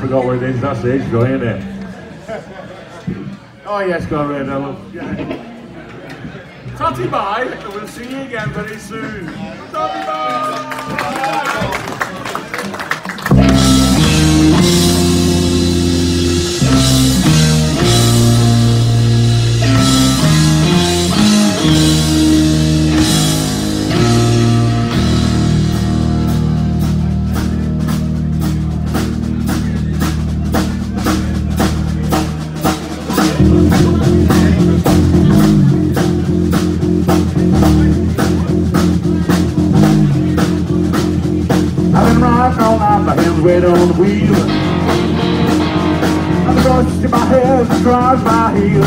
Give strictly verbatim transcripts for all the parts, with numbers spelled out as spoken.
forgot what it is. That's the intro, ain't it? Oh yes, go ahead, I love. Totty bye, and we'll see you again very soon. Totty bye! Weight on the wheel, and the dust in my hair drives my heel.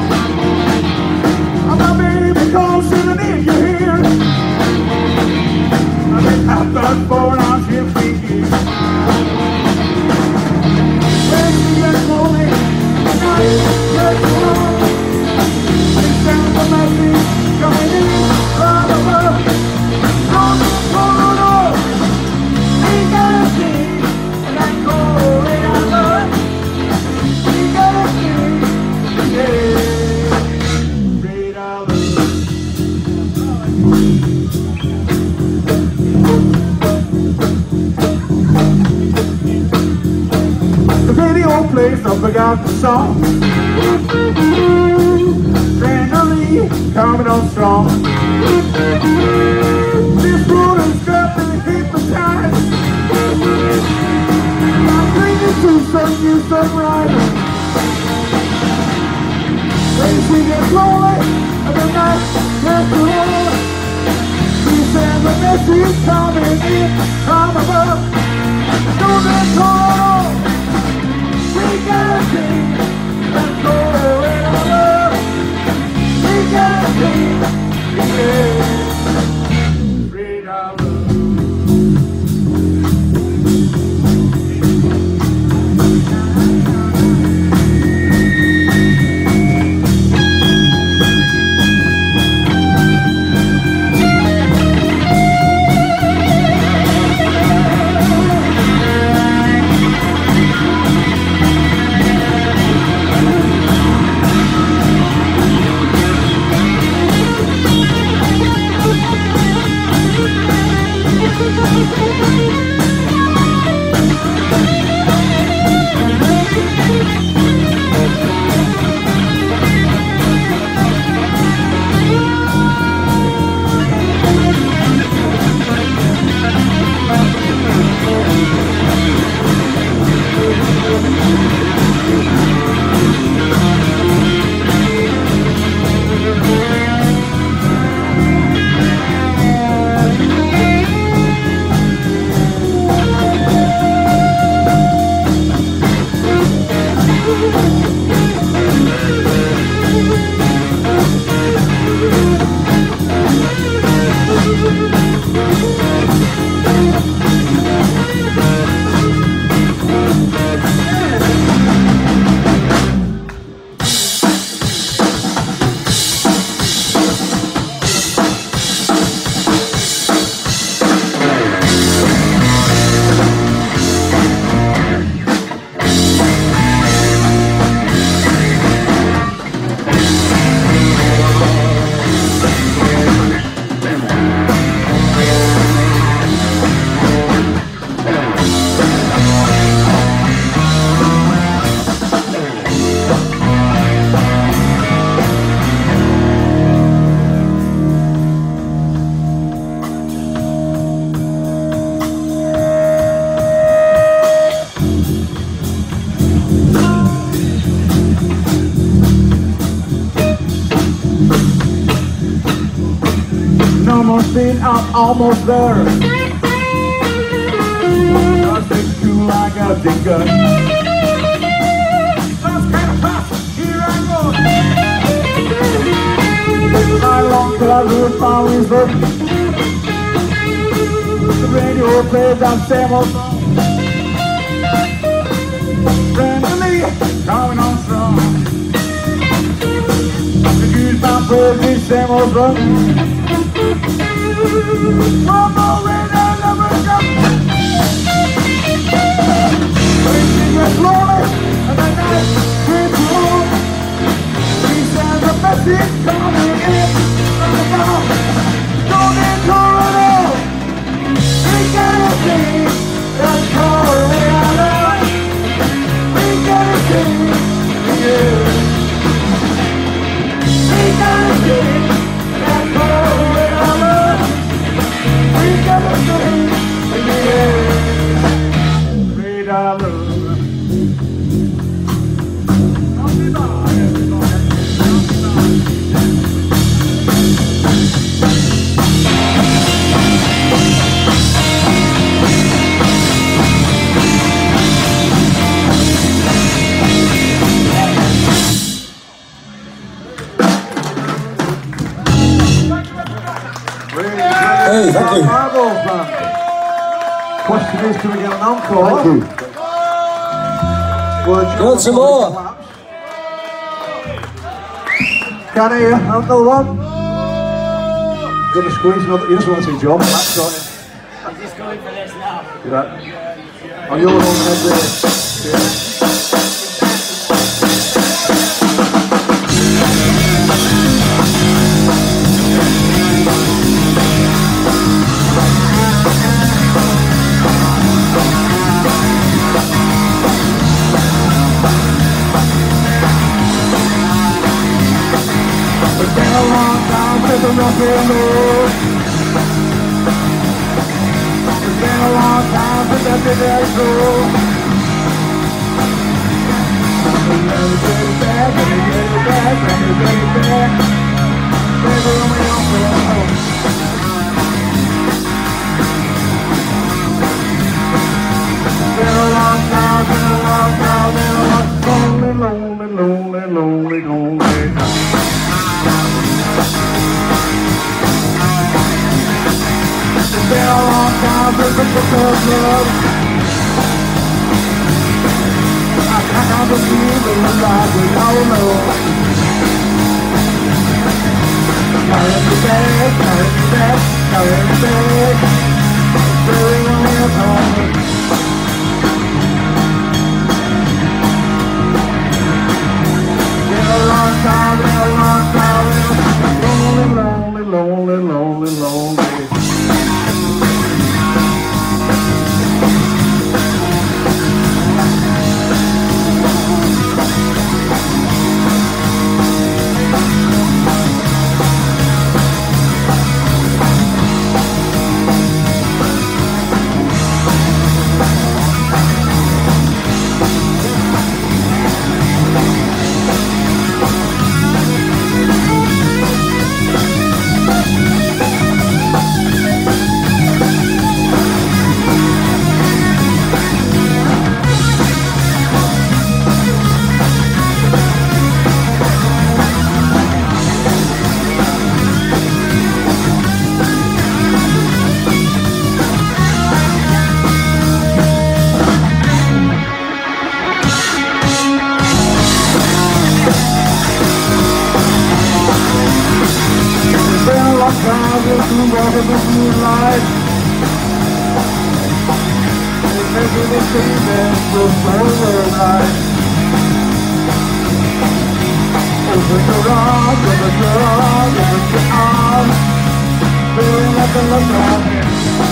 And my baby calls sitting in your ear. I've been out there for an ounce of feet. When she gets lonely, the night gets long. It sounds a message coming in from above. On the corridor, we gotta see. Place I forgot the song. Randomly coming on strong. This road is dropping to keep the time. I'm bringing to some new sunrise. When she gets lonely and the night gets low, she sends a message coming in from above. Don't let go. We gotta sing, let's go in our love. We gotta sing, yeah, read our I'm almost there. Just as cool like a digger. That's kind of fast. Here I go. My long closet always up. The radio plays that same old song. Randomly coming on strong. The goosebumps plays the same old song. One more rain and never come. When she gets Hey, thank you. Question is, can we get an encore? Thank you. Got some more. Can I hear another one? Gonna squeeze another. You just want to see John. That's got it. I'm just going for this now. Yeah. Oh, you're on head there. Yeah. It's been a long time since I'm not been low. It's been a long time since I've been that slow. Let me take it back, let me take it back, let me take it back. Baby, let me on the road. It's been a long time, been a long time, been a long time. Lonely, lonely, lonely, lonely, lonely. It's been a long time since I took a love. I can't believe in the life we all know. Carry me back, carry me back, carry me back. Very only a time. Been a long time, been a long time, lonely, lonely, lonely, lonely, lonely. Walking the moonlight, it's making me see that so light. Open your arms, open your arms, open your arms, feeling like a love rocket.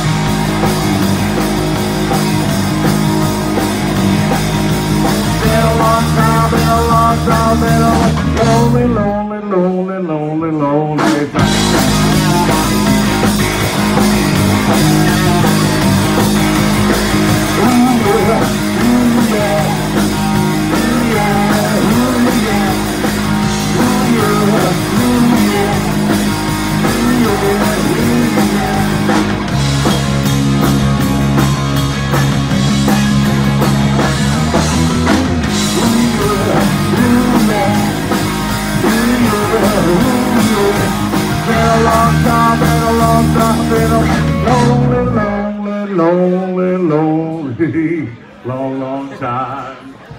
Been a long time, been a long time, been a lonely, lonely, lonely, lonely, lonely time. Lonely, lonely, long, long time.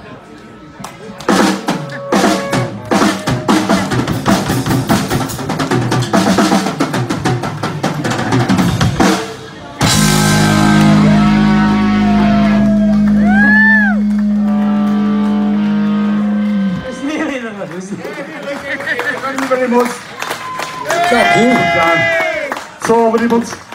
It's nearly the nose. Thank you very much. Thank you. So very much.